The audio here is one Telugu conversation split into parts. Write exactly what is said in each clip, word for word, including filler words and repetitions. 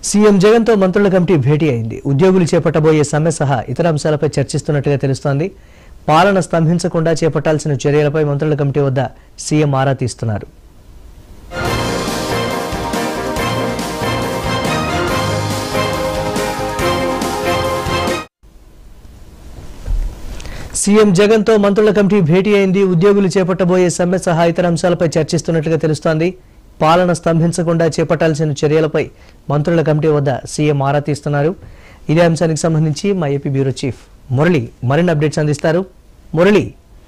సీఎం జగన్ తో మంత్రుల కమిటీ భేటీ అయింది. ఉద్యోగులు చేపట్టబోయే సమ్మె సహా ఇతర అంశాలపై చర్చిస్తున్నట్టుగా తెలుస్తోంది. పాలన స్తంభించకుండా చేపట్టాల్సిన చర్యలపై మంత్రుల కమిటీ వద్ద సీఎం ఆరా తీస్తున్నారు. సీఎం జగన్ తో మంత్రుల కమిటీ భేటీ అయింది. ఉద్యోగులు చేపట్టబోయే సమ్మె సహా ఇతర అంశాలపై చర్చిస్తున్నట్టుగా తెలుస్తోంది. పాలన స్తంభించకుండా చేపట్టాల్సిన చర్యలపై మంత్రుల కమిటీ వద్ద సీఎం ఆరా తీస్తున్నారు. ఇదే అంశానికి సంబంధించి మా ఏపీ బ్యూరో చీఫ్ మురళి మరిన్ని అప్డేట్స్ అందిస్తారు. మురళి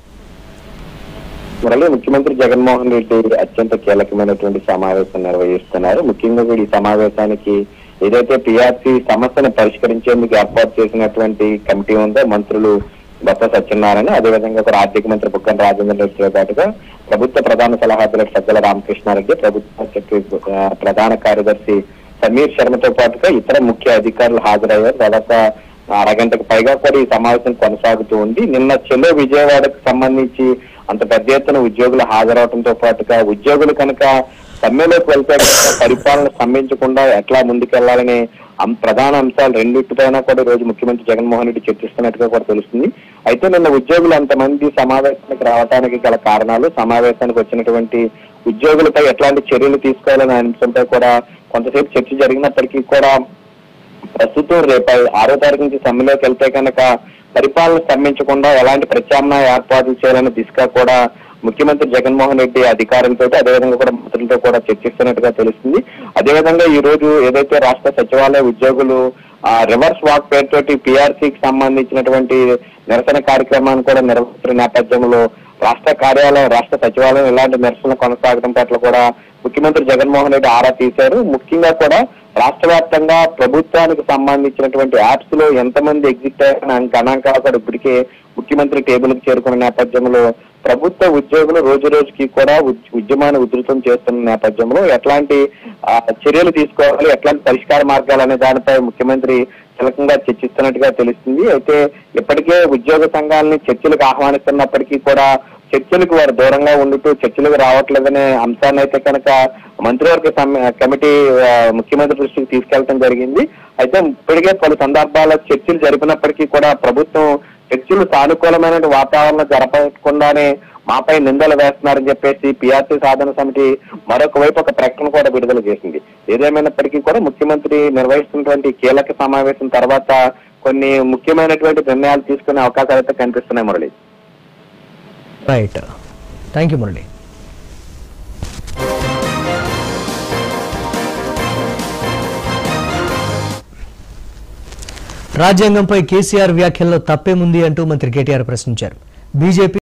మురళి ముఖ్యమంత్రి జగన్మోహన్ రెడ్డి అత్యంత కీలకమైనటువంటి సమావేశం నిర్వహిస్తున్నారు. ముఖ్యంగా ఈ సమావేశానికి ఏదైతే పీఆర్సీ సమస్యను పరిష్కరించేందుకు ఏర్పాటు చేసినటువంటి కమిటీ ఉందో మంత్రులు బొత్స సత్యనారాయణ, అదేవిధంగా కూడా ఆర్థిక మంత్రి బుగ్గన రాజేంద్ర రెడ్డితో పాటుగా ప్రభుత్వ ప్రధాన సలహాదారు సజ్జల రామకృష్ణారెడ్డి, ప్రభుత్వ ప్రధాన కార్యదర్శి సమీర్ శర్మతో పాటుగా ఇతర ముఖ్య అధికారులు హాజరయ్యారు. దాదాపు అరగంటకు పైగా కూడా ఈ సమావేశం కొనసాగుతూ ఉంది. నిన్న చెలో విజయవాడకు సంబంధించి అంత పెద్ద ఎత్తున ఉద్యోగులు హాజరవడంతో పాటుగా ఉద్యోగులు కనుక సమ్మెలోకి వెళ్తే కనుక పరిపాలన స్తంభించకుండా ఎట్లా ముందుకెళ్లాలనే ప్రధాన అంశాలు రెండింటిపైన కూడా ఈ రోజు ముఖ్యమంత్రి జగన్మోహన్ రెడ్డి చర్చిస్తున్నట్టుగా కూడా తెలుస్తుంది. అయితే నిన్న ఉద్యోగులు అంతమంది సమావేశానికి రావడానికి గల కారణాలు, సమావేశానికి వచ్చినటువంటి ఉద్యోగులపై ఎట్లాంటి చర్యలు తీసుకోవాలనే అంశంపై కూడా కొంతసేపు చర్చ జరిగినప్పటికీ కూడా ప్రస్తుతం రేపు ఆరో తారీఖు నుంచి సమ్మెలోకి వెళ్తే కనుక పరిపాలన స్తంభించకుండా ఎలాంటి ప్రత్యామ్నాయ ఏర్పాట్లు చేయాలనే దిశగా కూడా ముఖ్యమంత్రి జగన్మోహన్ రెడ్డి అధికారులతో అదేవిధంగా కూడా మంత్రులతో కూడా చర్చిస్తున్నట్టుగా తెలుస్తుంది. అదేవిధంగా ఈ రోజు ఏదైతే రాష్ట్ర సచివాలయ ఉద్యోగులు ఆ రివర్స్ వాక్ పేరుతోటి పీఆర్సీకి సంబంధించినటువంటి నిరసన కార్యక్రమాన్ని కూడా నిర్వహిస్తున్న నేపథ్యంలో రాష్ట్ర కార్యాలయం రాష్ట్ర సచివాలయం ఇలాంటి నిరసన కొనసాగడం పట్ల కూడా ముఖ్యమంత్రి జగన్మోహన్ రెడ్డి ఆరా తీశారు. ముఖ్యంగా కూడా రాష్ట్ర వ్యాప్తంగా ప్రభుత్వానికి సంబంధించినటువంటి యాప్స్ లో ఎంతమంది ఎగ్జిట్ అయ్యారని గణాంకాలు కూడా ఇప్పటికే ముఖ్యమంత్రి టేబుల్ కి చేరుకున్న నేపథ్యంలో ప్రభుత్వ ఉద్యోగులు రోజు రోజుకి కూడా ఉద్యమాన్ని ఉధృతం చేస్తున్న నేపథ్యంలో ఎట్లాంటి చర్యలు తీసుకోవాలి, ఎట్లాంటి పరిష్కార మార్గాలు అనే దానిపై ముఖ్యమంత్రి కీలకంగా చర్చిస్తున్నట్టుగా తెలుస్తుంది. అయితే ఇప్పటికే ఉద్యోగ సంఘాలని చర్చలకు ఆహ్వానిస్తున్నప్పటికీ కూడా చర్చలకు వారు దూరంగా ఉండుతూ చర్చలకు రావట్లేదనే అంశాన్ని అయితే కనుక మంత్రివర్గ కమిటీ ముఖ్యమంత్రి దృష్టికి తీసుకెళ్లడం జరిగింది. అయితే ఇప్పటికే పలు సందర్భాల్లో చర్చలు జరిపినప్పటికీ కూడా ప్రభుత్వం చర్చలు సానుకూలమైన వాతావరణం జరపకుండానే మాపై నిందలు వేస్తున్నారని చెప్పేసి పీఆర్సీ సాధన సమితి మరొక వైపు ఒక ప్రకటన కూడా విడుదల చేసింది. ఏదేమైనప్పటికీ కూడా ముఖ్యమంత్రి నిర్వహిస్తున్నటువంటి కీలక సమావేశం తర్వాత కొన్ని ముఖ్యమైనటువంటి నిర్ణయాలు తీసుకునే అవకాశాలు అయితే కనిపిస్తున్నాయి. Murali right, thank you Murali. రాజ్యాంగంపై కేసీఆర్ వ్యాఖ్యల్లో తప్పేముంది అంటూ మంత్రి కేటీఆర్ ప్రశ్నించారు. బీజేపీ